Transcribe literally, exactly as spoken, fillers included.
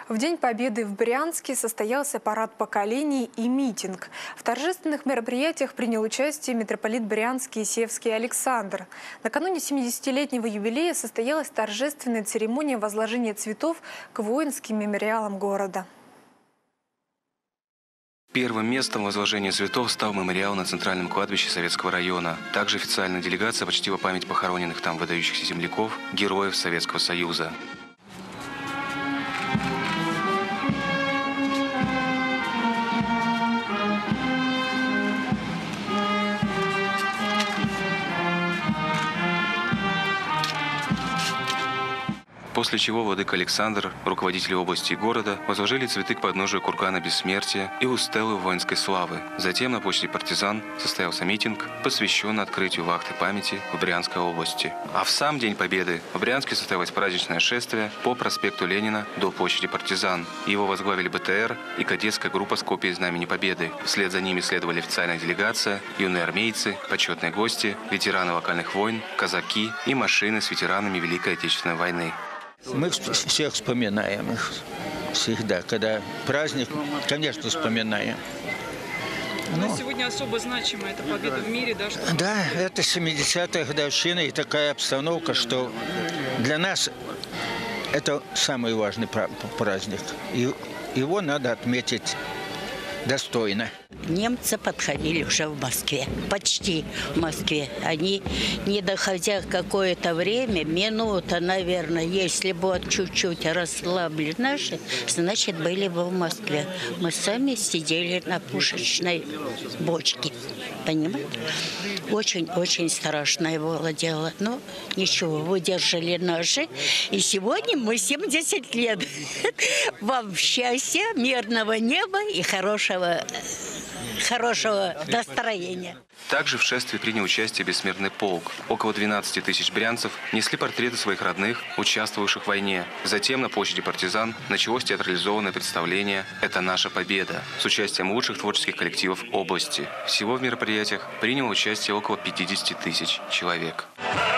В День Победы в Брянске состоялся парад поколений и митинг. В торжественных мероприятиях принял участие митрополит Брянский и Севский Александр. Накануне семидесятилетнего юбилея состоялась торжественная церемония возложения цветов к воинским мемориалам города. Первым местом возложения цветов стал мемориал на центральном кладбище Советского района. Также официальная делегация почтила память похороненных там выдающихся земляков, героев Советского Союза. После чего владыка Александр, руководители области и города, возложили цветы к подножию кургана Бессмертия и у стелы воинской славы. Затем на площади Партизан состоялся митинг, посвященный открытию вахты памяти в Брянской области. А в сам День Победы в Брянске состоялось праздничное шествие по проспекту Ленина до площади Партизан. Его возглавили бэ тэ эр и кадетская группа с копией Знамени Победы. Вслед за ними следовали официальная делегация, юные армейцы, почетные гости, ветераны локальных войн, казаки и машины с ветеранами Великой Отечественной войны. Мы всех вспоминаем их всегда. Когда праздник, конечно, вспоминаем. Но ну, сегодня особо значима эта победа в мире, да? Что... Да, это семидесятая годовщина и такая обстановка, что для нас это самый важный праздник. И его надо отметить достойно. Немцы подходили уже в Москве, почти в Москве. Они, не доходя какое-то время, минута, наверное, если бы вот чуть-чуть расслабили наши, значит, были бы в Москве. Мы сами сидели на пушечной бочке, понимаете? Очень-очень страшное было дело. Но ничего, выдержали наши. И сегодня мы семьдесят лет. Вам счастья, мирного неба и хорошего хорошего настроения. Также в шествии принял участие бессмертный полк. Около двенадцати тысяч брянцев несли портреты своих родных, участвовавших в войне. Затем на площади Партизан началось театрализованное представление «Это наша победа» с участием лучших творческих коллективов области. Всего в мероприятиях приняло участие около пятидесяти тысяч человек.